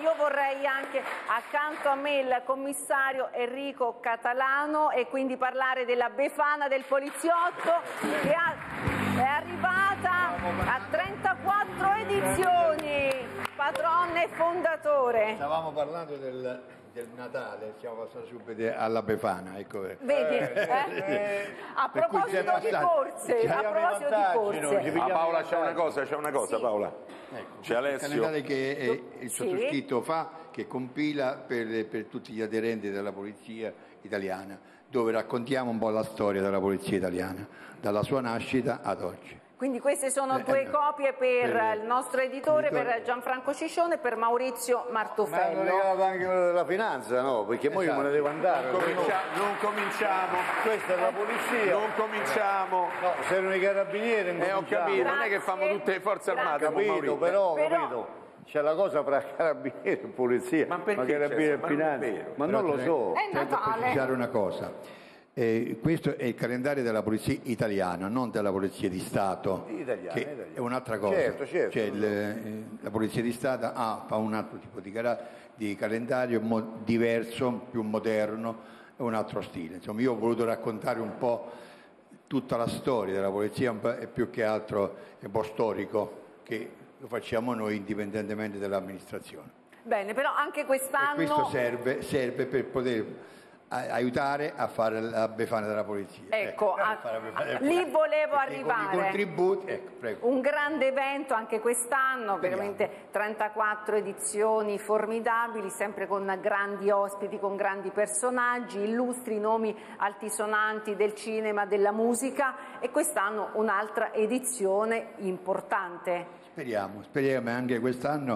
io vorrei anche accanto a me il commissario Enrico Catalano e quindi parlare della Befana del poliziotto che è arrivata a 34 edizioni, patron e fondatore. Stavamo parlando del Natale, siamo passati subito alla Befana, ecco. Vedi? A proposito di corse, Paola c'è una cosa, sì. Paola. Ecco, c'è Alessio. Il calendario che il sottoscritto fa, che compila per tutti gli aderenti della polizia italiana, dove raccontiamo un po' la storia della polizia italiana, dalla sua nascita ad oggi. Quindi queste sono due copie per il nostro editore, per Gianfranco Ciccione e per Maurizio Martufello. Ma hanno regalato anche quello della finanza, no? Perché poi io me ne devo andare. Non cominciamo. Questa è la polizia. Non cominciamo. No, servono i carabinieri. Ho capito, non è che fanno tutte le forze armate. Capito, però, capito. C'è la cosa fra carabinieri e polizia. Ma carabinieri e finanza. Ma non lo so. È Natale. Precisare una cosa. Questo è il calendario della polizia italiana, non della polizia di Stato, che è un'altra cosa. Certo. Cioè, la polizia di Stato fa un altro tipo di calendario diverso, più moderno, è un altro stile. Insomma, io ho voluto raccontare un po' tutta la storia della polizia, e più che altro è un po' storico, che lo facciamo noi indipendentemente dall'amministrazione. Bene, però anche quest'anno... E questo serve per poter aiutare a fare la Befana della polizia. Ecco, lì volevo arrivare. Con i contributi, ecco, prego. Un grande evento anche quest'anno, veramente 34 edizioni formidabili, sempre con grandi ospiti, con grandi personaggi, illustri nomi altisonanti del cinema, della musica, e quest'anno un'altra edizione importante. Speriamo anche quest'anno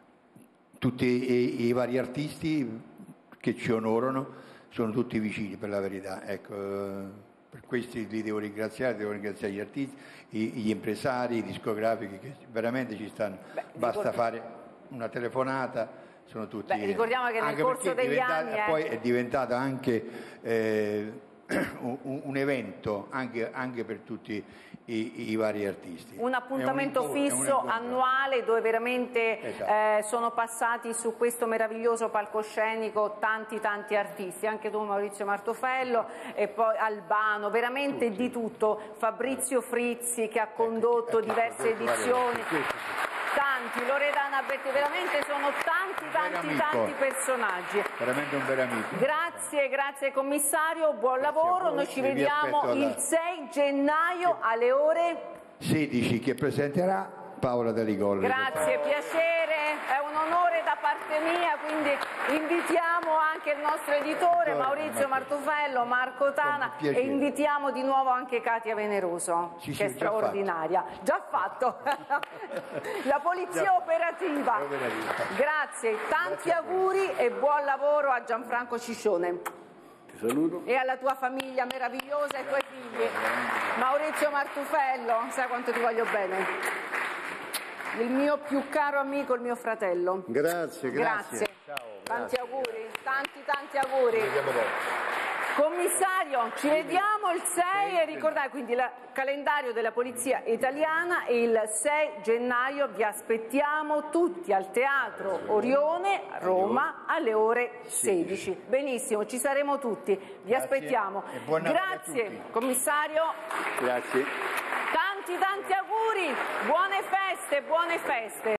tutti i vari artisti che ci onorano sono tutti vicini, per la verità, ecco, per questi li devo ringraziare gli artisti, gli impresari, i discografici che veramente ci stanno. Basta fare una telefonata, sono tutti. Ricordiamo che nel corso degli anni poi è diventato anche un evento anche per tutti i vari artisti. Un appuntamento fisso annuale dove veramente sono passati su questo meraviglioso palcoscenico tanti artisti, anche tu Maurizio Martufello e poi Albano, veramente di tutto, Fabrizio Frizzi che ha condotto diverse edizioni. Tanti, Loredana Berti, veramente sono tanti personaggi. Veramente un vero amico. Grazie commissario, buon lavoro, noi ci vediamo il 6 gennaio alle ore 16 che presenterà Paola De Rigolle. Grazie, piacere, è un onore da parte mia, quindi invitiamo anche il nostro editore Maurizio Martufello, Marco Tana e invitiamo di nuovo anche Katia Veneroso, che è straordinaria. Già fatto. La polizia operativa. Grazie, tanti auguri e buon lavoro a Gianfranco Ciccione. Ti saluto. E alla tua famiglia meravigliosa e ai tuoi figli. Maurizio Martufello, sai quanto ti voglio bene. Il mio più caro amico, il mio fratello. Grazie. Ciao, tanti auguri, tanti auguri. Commissario, ci vediamo il 6 e ricordate quindi il calendario della Polizia Italiana, il 6 gennaio vi aspettiamo tutti al Teatro Orione, Roma, alle ore 16. Benissimo, ci saremo tutti, vi aspettiamo. Grazie, commissario. Grazie. Tanti auguri, buone feste.